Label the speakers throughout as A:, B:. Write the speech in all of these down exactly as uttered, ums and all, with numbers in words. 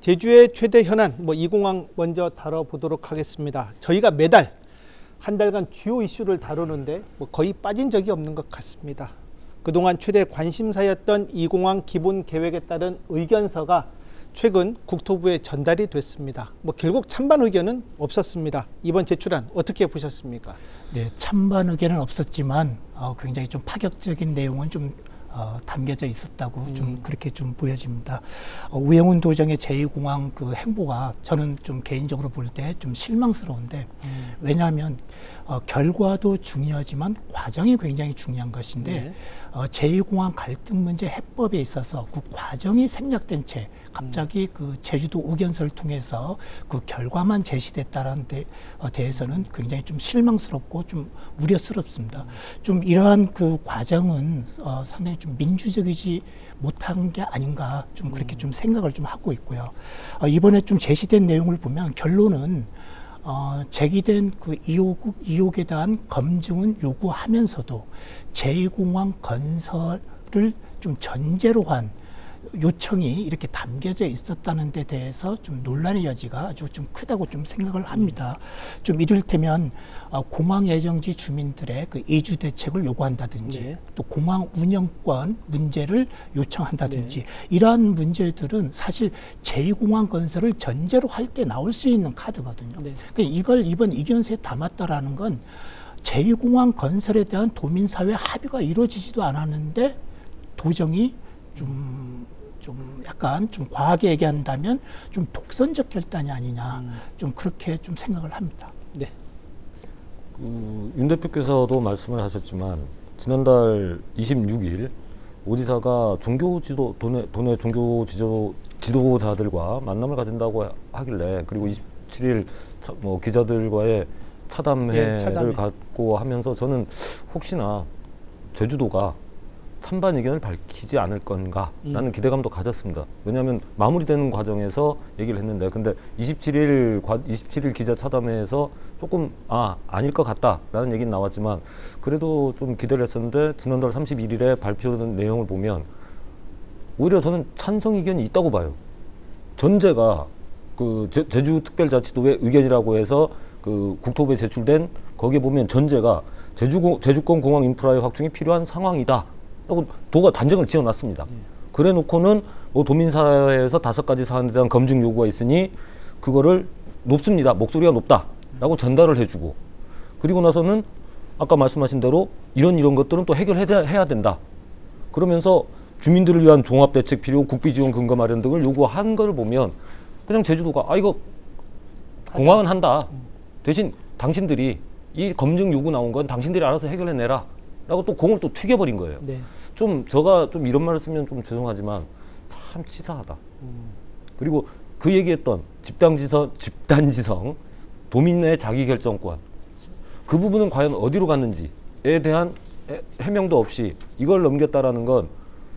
A: 제주의 최대 현안, 뭐 이 공항 먼저 다뤄보도록 하겠습니다. 저희가 매달 한 달간 주요 이슈를 다루는데 뭐 거의 빠진 적이 없는 것 같습니다. 그동안 최대 관심사였던 이 공항 기본 계획에 따른 의견서가 최근 국토부에 전달이 됐습니다. 뭐 결국 찬반 의견은 없었습니다. 이번 제출안 어떻게 보셨습니까?
B: 네, 찬반 의견은 없었지만 어, 굉장히 좀 파격적인 내용은 좀 어, 담겨져 있었다고 음. 좀 그렇게 좀 보여집니다. 어, 우영훈 도정의 제이 공항 그 행보가 저는 좀 개인적으로 볼 때 좀 실망스러운데 음. 왜냐하면 어, 결과도 중요하지만 과정이 굉장히 중요한 것인데 네. 어, 제이 공항 갈등 문제 해법에 있어서 그 과정이 생략된 채 갑자기 음. 그 제주도 의견서를 통해서 그 결과만 제시됐다는 데 어, 대해서는 굉장히 좀 실망스럽고 좀 우려스럽습니다. 음. 좀 이러한 그 과정은 어, 상당히 좀 민주적이지 못한 게 아닌가 좀 그렇게 음. 좀 생각을 좀 하고 있고요. 어, 이번에 좀 제시된 내용을 보면 결론은 어, 제기된 그 이혹, 이혹에 대한 검증은 요구하면서도 제이 공항 건설을 좀 전제로 한 요청이 이렇게 담겨져 있었다는 데 대해서 좀 논란의 여지가 아주 좀 크다고 좀 생각을 합니다. 좀 이를테면 어, 공항 예정지 주민들의 그 이주 대책을 요구한다든지 네. 또 공항 운영권 문제를 요청한다든지 네. 이러한 문제들은 사실 제이 공항 건설을 전제로 할 때 나올 수 있는 카드거든요. 네. 그러니까 이걸 이번 의견서에 담았다라는 건 제이 공항 건설에 대한 도민사회 합의가 이루어지지도 않았는데 도정이 좀, 좀 약간 좀 과하게 얘기한다면 좀 독선적 결단이 아니냐 음. 좀 그렇게 좀 생각을 합니다.
A: 네.
C: 그, 윤 대표께서도 말씀을 하셨지만 지난달 이십육 일 오 지사가 종교 지도 도내, 도내 종교 지도, 지도자들과 만남을 가진다고 하길래 그리고 이십칠 일 차, 뭐 기자들과의 차담회를 네, 차담회. 갖고 하면서 저는 혹시나 제주도가 찬반 의견을 밝히지 않을 건가라는 음. 기대감도 가졌습니다. 왜냐하면 마무리되는 과정에서 얘기를 했는데 근데 이십칠 일, 이십칠 일 기자 차담회에서 조금 아 아닐 것 같다라는 얘기는 나왔지만 그래도 좀 기대를 했었는데 지난달 삼십일 일에 발표된 내용을 보면 오히려 저는 찬성 의견이 있다고 봐요. 전제가 그 제, 제주특별자치도의 의견이라고 해서 그 국토부에 제출된 거기에 보면 전제가 제주 제주권 공항 인프라의 확충이 필요한 상황이다. 하고 도가 단정을 지어놨습니다. 네. 그래 놓고는 뭐 도민사회에서 다섯 가지 사안에 대한 검증 요구가 있으니 그거를 높습니다. 목소리가 높다라고 전달을 해주고 그리고 나서는 아까 말씀하신 대로 이런 이런 것들은 또 해결해야 된다. 그러면서 주민들을 위한 종합대책 필요, 국비지원 근거 마련 등을 요구한 걸 보면 그냥 제주도가 아 이거 공항은 한다. 대신 당신들이 이 검증 요구 나온 건 당신들이 알아서 해결해내라. 라고 또 공을 또 튀겨버린 거예요. 네. 좀 제가 좀 이런 말을 쓰면 좀 죄송하지만 참 치사하다. 음. 그리고 그 얘기했던 집단지성, 집단지성, 도민 내 자기결정권 그 부분은 과연 어디로 갔는지에 대한 해, 해명도 없이 이걸 넘겼다라는 건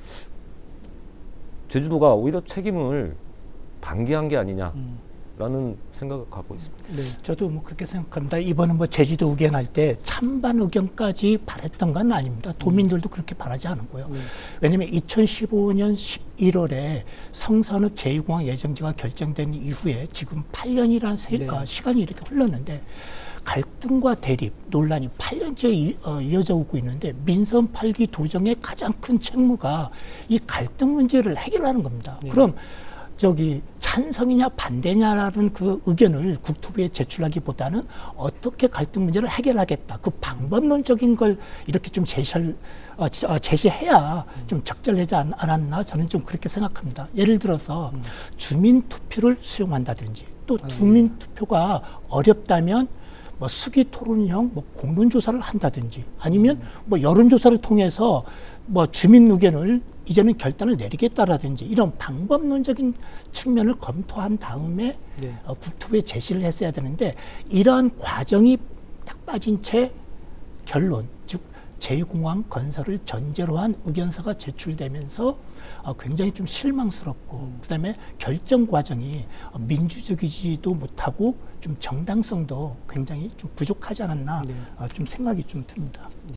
C: 제주도가 오히려 책임을 방기한 게 아니냐. 음. 라는 생각을 갖고 있습니다.
B: 네, 저도 뭐 그렇게 생각합니다. 이번은 뭐 제주도 의견할 때 찬반 의견까지 바랬던 건 아닙니다. 도민들도 음. 그렇게 바라지 않았고요. 음. 왜냐하면 이천십오 년 십일월에 성산읍 제이 공항 예정지가 결정된 이후에 지금 팔 년이라는 세, 네. 어, 시간이 이렇게 흘렀는데 갈등과 대립, 논란이 팔 년째 이, 어, 이어져 오고 있는데 민선 팔 기 도정의 가장 큰 책무가 이 갈등 문제를 해결하는 겁니다. 네. 그럼 저기 찬성이냐 반대냐라는 그 의견을 국토부에 제출하기보다는 어떻게 갈등 문제를 해결하겠다. 그 방법론적인 걸 이렇게 좀 제시할, 어, 제시해야 좀 적절하지 않았나 저는 좀 그렇게 생각합니다. 예를 들어서 음. 주민투표를 수용한다든지 또 주민투표가 어렵다면 뭐 수기 토론형 뭐 공론조사를 한다든지 아니면 뭐 여론조사를 통해서 뭐 주민 의견을 이제는 결단을 내리겠다라든지 이런 방법론적인 측면을 검토한 다음에 네. 어, 국토부에 제시를 했어야 되는데 이러한 과정이 딱 빠진 채 결론, 즉 제이 공항 건설을 전제로 한 의견서가 제출되면서 어, 굉장히 좀 실망스럽고 음. 그다음에 결정 과정이 어, 민주적이지도 못하고 좀 정당성도 굉장히 좀 부족하지 않았나 네. 어, 좀 생각이 좀 듭니다.